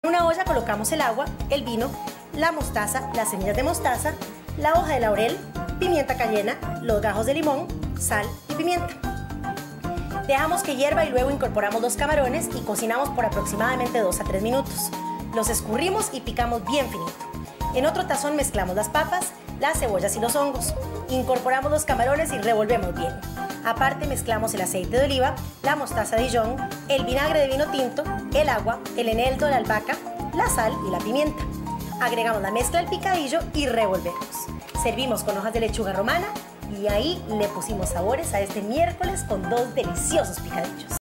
En una olla colocamos el agua, el vino, la mostaza, las semillas de mostaza, la hoja de laurel, pimienta cayena, los gajos de limón, sal y pimienta. Dejamos que hierva y luego incorporamos los camarones y cocinamos por aproximadamente 2 a 3 minutos. Los escurrimos y picamos bien finito. En otro tazón mezclamos las papas, las cebollas y los hongos. Incorporamos los camarones y revolvemos bien. Aparte mezclamos el aceite de oliva, la mostaza Dijon, el vinagre de vino tinto, el agua, el eneldo de la albahaca, la sal y la pimienta. Agregamos la mezcla al picadillo y revolvemos. Servimos con hojas de lechuga romana y ahí le pusimos sabores a este miércoles con 2 deliciosos picadillos.